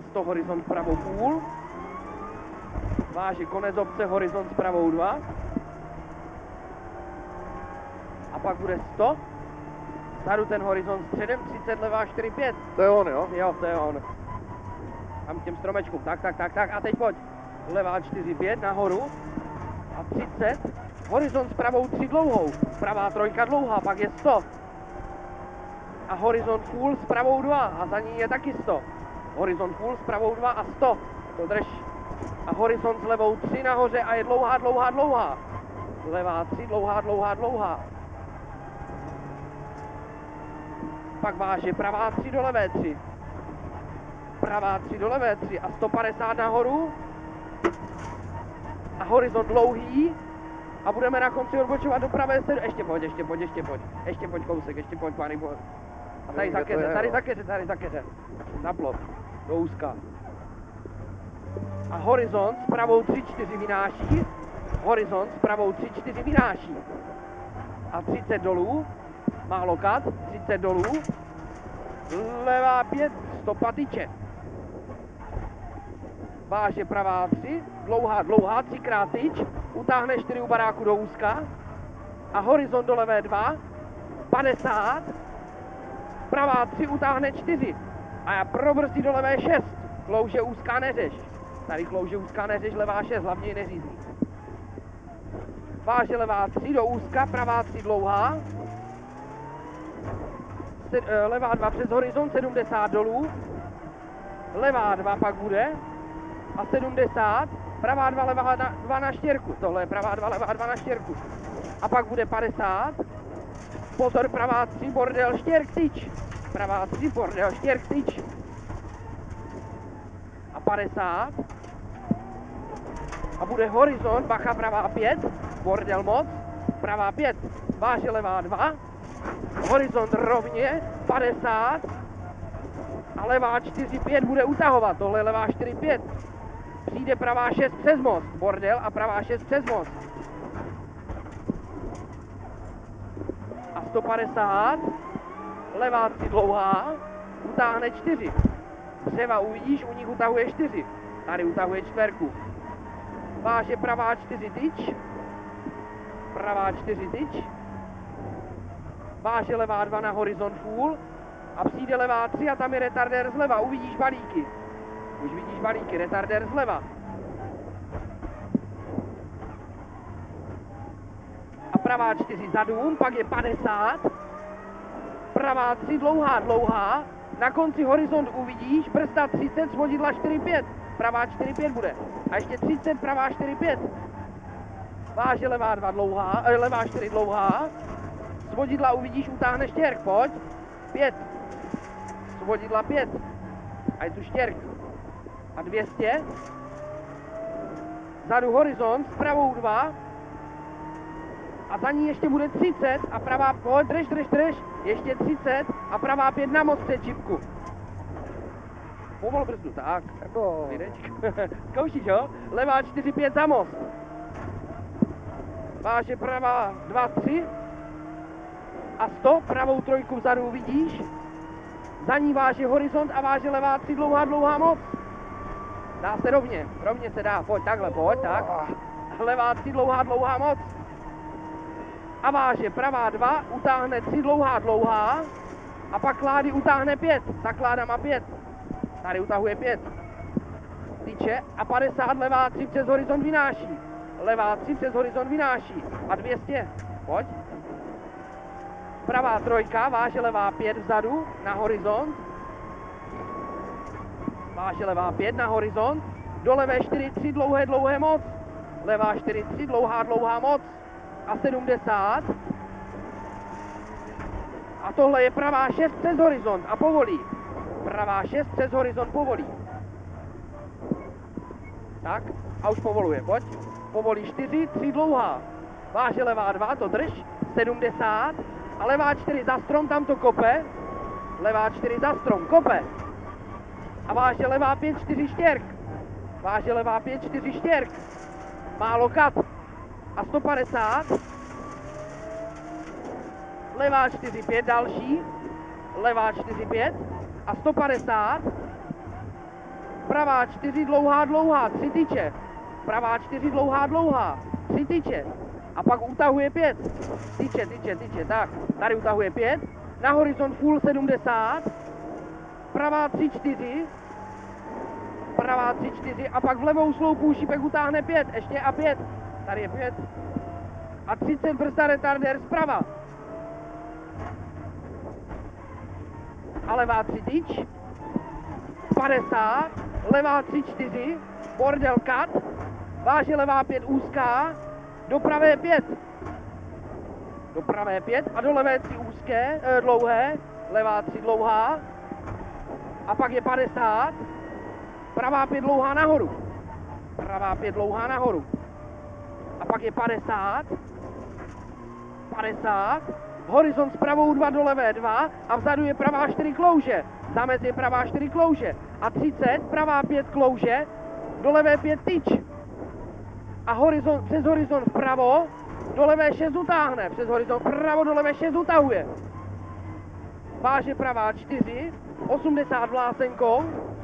100 horizont pravou půl. Váže konec obce, horizont s pravou 2. A pak bude 100. Vzadu ten horizont středem, 30 levá 4,5. To je on, jo? Jo, to je on. Tam k těm stromečkům. Tak. A teď pojď. Levá 4,5 nahoru. A 30. Horizont s pravou 3 dlouhou. Pravá 3 dlouhá, pak je 100. A horizont full s pravou 2. A za ní je taky 100. Horizont full s pravou 2 a 100. To drž. A horizont s levou 3 nahoře a je dlouhá. Levá 3, dlouhá. Pak váže pravá 3 do levé 3. Pravá 3 do levé 3 a 150 nahoru. A horizont dlouhý. A budeme na konci odbočovat do pravé strany. Ještě pojď. Ještě pojď kousek, pány, pojď. A tady za keře. Na plot. Do úzka. A horizont s pravou 3-4 vynáší. Horizont s pravou 3-4 vynáší. A 30 dolů. Málo kat. 30 dolů. Levá 5. Stopa tyče. Váže pravá 3. Dlouhá. 3krát tyč. Utáhne 4 u baráku do úzka. A horizont do levé 2. 50. Pravá 3 utáhne 4. A já probrzdí do levé 6. Klouže úzká neřeš. Tady klouže úzká neřeš, levá 6, hlavně ji neřízí. Váže levá 3 do úzka, pravá 3 dlouhá. Levá 2 přes horizont, 70 dolů. Levá 2 pak bude. A 70. Pravá 2, levá 2 na štěrku. Tohle je pravá 2, levá 2 na štěrku. A pak bude 50. Pozor, pravá 3, bordel, štěrk, tyč. Pravá 3, bordel, štěrk, tyč. A 50. A bude horizont, bacha, pravá 5, bordel moc, pravá 5, váže levá 2, horizont rovně, 50. A levá 4,5 bude utahovat, tohle je levá 4,5. Přijde pravá 6 přes most, bordel, a pravá 6 přes most. A 150, levá 3 dlouhá, utáhne 4. Dřeva uvidíš, u nich utahuje 4. Tady utahuje 4. Váže pravá 4 tyč. Pravá 4 tyč. Váže levá 2 na horizont full. A přijde levá 3 a tam je retardér zleva. Uvidíš balíky. Už vidíš balíky, retardér zleva. A pravá 4 za dům, pak je 50. Pravá 3 dlouhá. Na konci horizont uvidíš, brzda 30, svodidla 4,5. Pravá 4,5 bude. A ještě 30, pravá 4,5. Váže levá 2 dlouhá, levá 4 dlouhá. Svodidla uvidíš, utáhne štěrk, pojď. 5. Svodidla 5. A je tu štěrk. A 200. Zadu horizont, s pravou 2. A za ní ještě bude 30 a pravá, pojď, drž. Ještě 30 a pravá 5 na most před čipku. Povol brzdu, tak. Jako... Zkoušíš, jo? Levá 4,5 za most. Váže pravá 2, 3. A 100, pravou 3 vzadu uvidíš. Za ní váže horizont a váže levá 3 dlouhá moc. Dá se rovně se dá, pojď takhle, pojď, tak. Levá 3 dlouhá moc. A váže pravá 2, utáhne 3 dlouhá. A pak klády utáhne 5, tak kláda má 5. Tady utahuje 5. Tyče a 50, levá 3 přes horizont vynáší. Levá 3 přes horizont vynáší. A 200, pojď. Pravá 3, váže levá 5 vzadu na horizont. Váže levá 5 na horizont. Do levé 4, 3 dlouhé moc. Levá 4, 3 dlouhá moc. A 70. A tohle je pravá 6 přes horizont a povolí. Pravá 6 přes horizont povolí. Tak, a už povoluje, pojď. Povolí 4, 3 dlouhá. Váže levá 2, to drž. 70. A levá 4 za strom, tam to kope. Levá 4 za strom, kope. A váže levá 5, 4 štěrk. Váže levá 5, 4 štěrk. Málo kat. A 150. Levá 4, 5 další. Levá 4, 5. A 150. pravá 4, dlouhá, dlouhá, 3 tyče, pravá 4, dlouhá, dlouhá, 3 tyče, a pak utahuje 5, tyče, tak, tady utahuje 5, na horizont full 70, pravá 3, 4, pravá 3, 4 a pak v levou sloupu šípek utáhne 5, ještě a 5, tady je 5 a 30 brzda retardér zprava. A levá 3 tyč, 50, levá 3, 4, bordel cut, váže levá 5 úzká, do pravé 5. Do pravé 5 a do levé 3 úzké, dlouhé, levá 3 dlouhá a pak je 50, pravá 5 dlouhá nahoru, pravá 5 dlouhá nahoru a pak je 50, 50, horizont s pravou 2 do levé 2 a vzadu je pravá 4 klouže, zamez je pravá 4 klouže a 30, pravá 5 klouže, do levé 5 tyč a horizont, přes horizont vpravo, do levé 6 utáhne, přes horizont vpravo do levé 6 utahuje. Váže pravá 4, 80 vlásenkou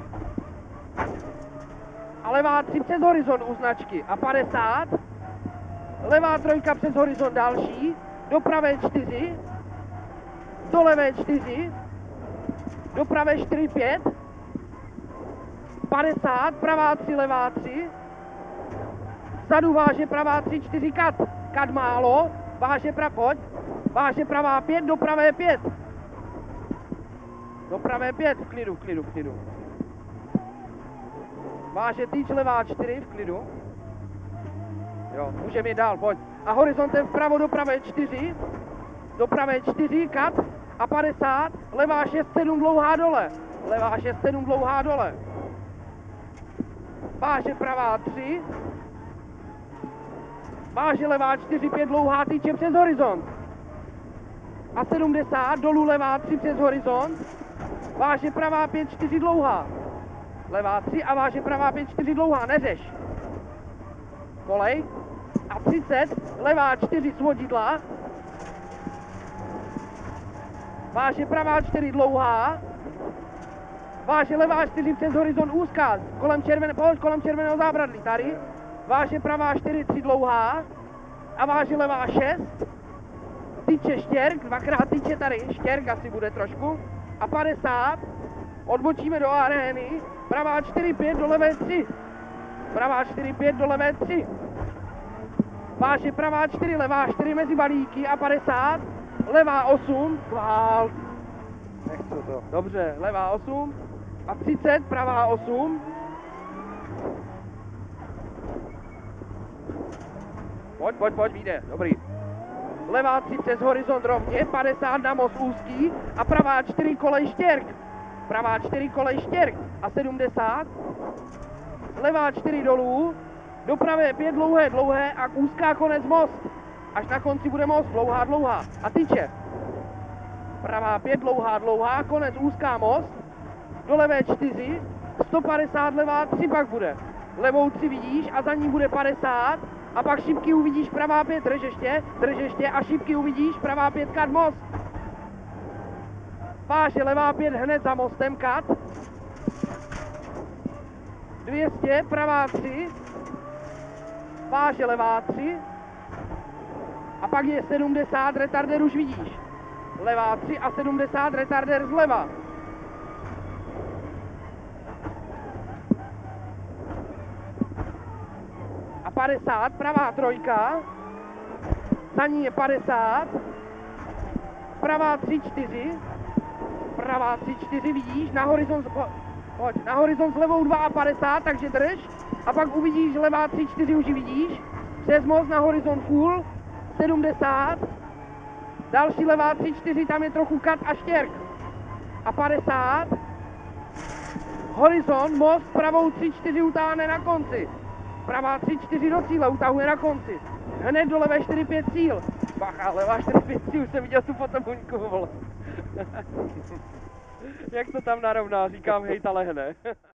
a levá 3 přes horizont u značky a 50, levá 3 přes horizont další, do pravé 4, do levé 4, do pravé 4, 5, 50, pravá 3, levá 3, vzadu váže pravá 3, 4 kat, kat málo, váže pravá 5, do pravé 5, do pravé 5, v klidu, váže tyč levá 4, v klidu, jo, můžeme jít dál, pojď, a horizontem vpravo do pravé 4, do pravé 4, kat a 50, levá 6, 7 dlouhá dole, levá 6, 7 dlouhá dole, váže pravá 3, váže levá 4, 5 dlouhá tyče přes horizont a 70, dolů levá 3 přes horizont, váže pravá 5, 4 dlouhá, levá 3 a váže pravá 5, 4 dlouhá, neřeš, kolej a 30, levá 4 svodidla, váže pravá 4 dlouhá, váže levá 4 přes horizont úzká, kolem červeného zábradlí, tady, váže pravá 4, 3 dlouhá a váže levá 6, tyče štěrk, dvakrát tyče tady, štěrk asi bude trošku a 50, odbočíme do arény, pravá 4, 5 do levé 3, pravá 4, 5 do levé 3, váže pravá 4, levá 4 mezi balíky a 50, levá 8, kvál, nechci to, dobře, levá 8 a 30, pravá 8, pojď, vyjde, dobrý. Levá 3 přes horizont rovně, 50 na most úzký a pravá 4 kolej štěrk. Pravá 4 kolej štěrk a 70. Levá 4 dolů, do pravé 5 dlouhé a úzká konec most. Až na konci bude most, dlouhá a tyče. Pravá 5 dlouhá, konec úzká most, do levé 4, 150 levá 3 pak bude. Levou 3 vidíš a za ní bude 50. A pak šipky uvidíš, pravá 5, drž ještě a šipky uvidíš, pravá 5 kat most. Váže levá 5 hned za mostem kat. 200, pravá 3. Váže levá 3. A pak je 70, retardér už vidíš. Levá 3 a 70, retardér zleva. A 50, pravá 3, za ní je 50, pravá 3, 4, pravá 3, 4, vidíš, na horizont, pojď, na horizont s levou 52, takže drž, a pak uvidíš, levá 3, 4 už vidíš, přes most na horizont full, 70, další levá 3, 4, tam je trochu kat a štěrk, a 50, horizont, most, pravou 3, 4 utáhne na konci. Pravá 3, 4 do cíle, utahuje na konci. Hned do levé 4, 5 cíl. Bacha, levá 4, 5 cíl, už jsem viděl tu fotobuňku, vole. Jak to tam narovná, říkám, hej, ta lehne.